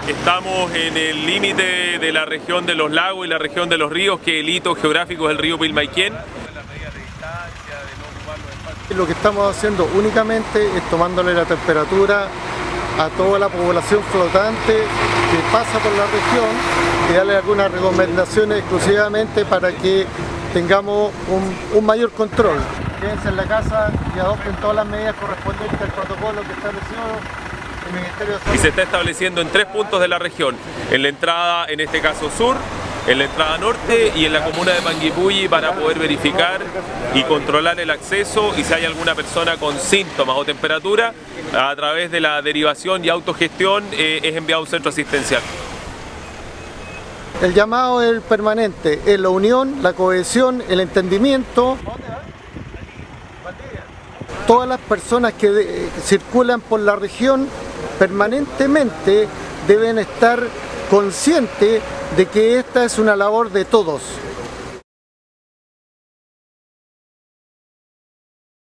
Estamos en el límite de la región de los lagos y la región de los ríos, que el hito geográfico es el río Pilmaiquén. Lo que estamos haciendo únicamente es tomándole la temperatura a toda la población flotante que pasa por la región y darle algunas recomendaciones exclusivamente para que tengamos un mayor control. Quédense en la casa y adopten todas las medidas correspondientes al protocolo que estableció el Ministerio de Salud. Y se está estableciendo en 3 puntos de la región, en la entrada, en este caso sur, en la entrada norte y en la comuna de Panguipulli, para poder verificar y controlar el acceso, y si hay alguna persona con síntomas o temperatura, a través de la derivación y autogestión es enviado a un centro asistencial. El llamado es el permanente, es la unión, la cohesión, el entendimiento. Todas las personas que circulan por la región permanentemente deben estar conscientes de que esta es una labor de todos.